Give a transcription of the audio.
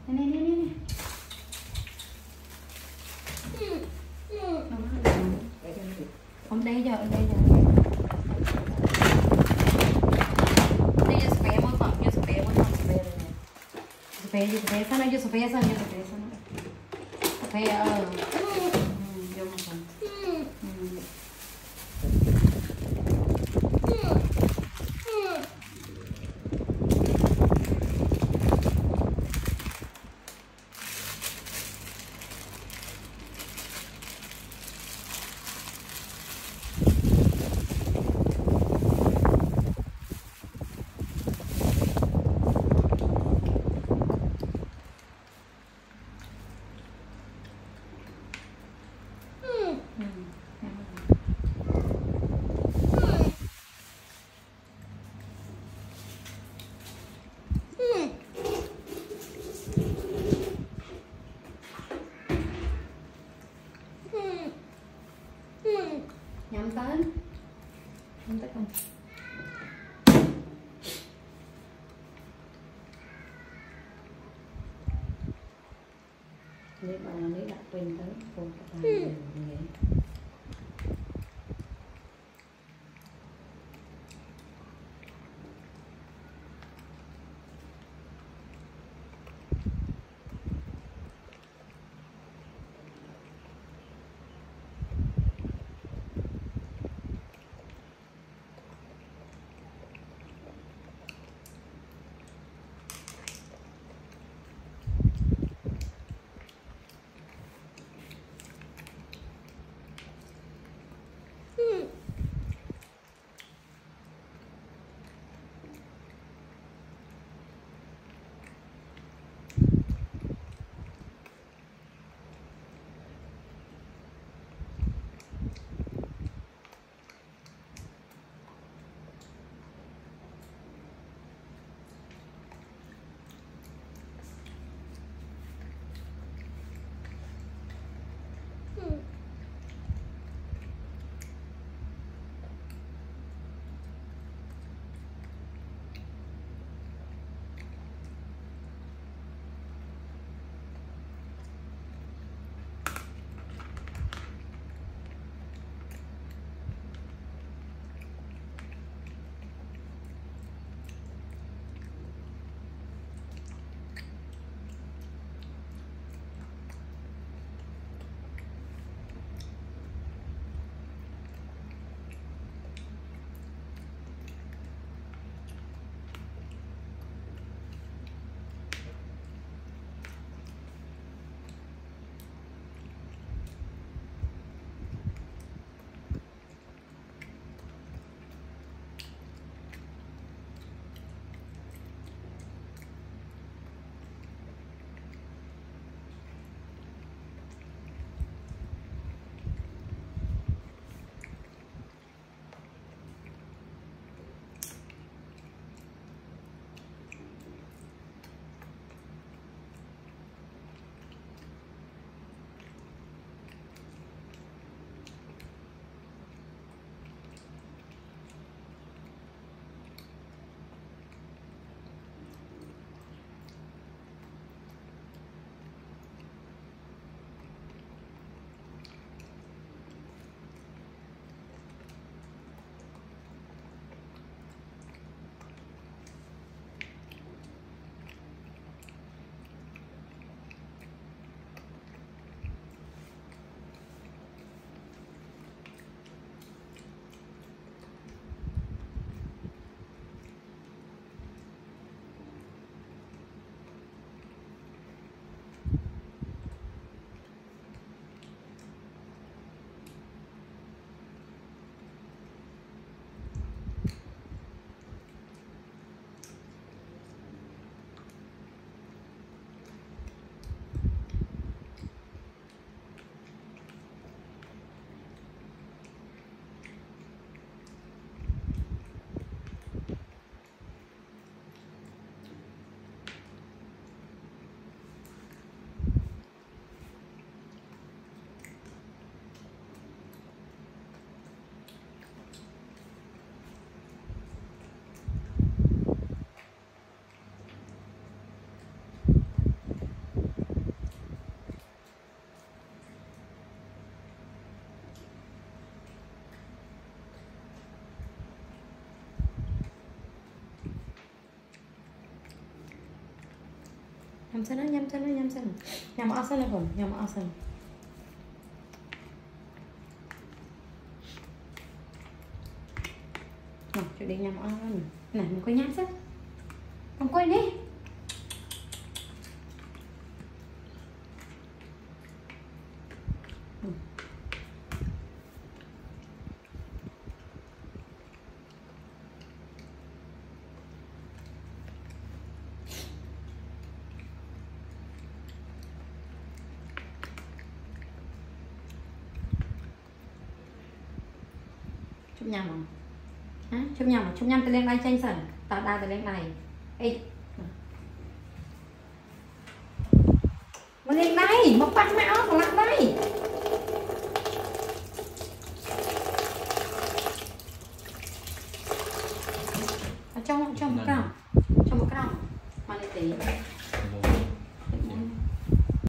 Nè. Ông đây giờ. Đây giờ spray một phần, spray này. Spray sana, spray sana. Spray vô một phần. Nhắm tới không? Nếu bạn lấy đặt quên tới cùng các bạn vậy. nhầm sân đó, nhầm ở sân này còn, nhầm ở sân. Nào, Judee nhầm ở này, này mình quay nhám sức, không quay đi. Chụp nhầm không? Hả? Chụp nhầm từ lên đây tranh sẵn. Tạo đa từ lên này. Ê. Mà lên đây, mà bắt mẹ ớt mà lặng đây. Trong một cái nào. Mà lên tí.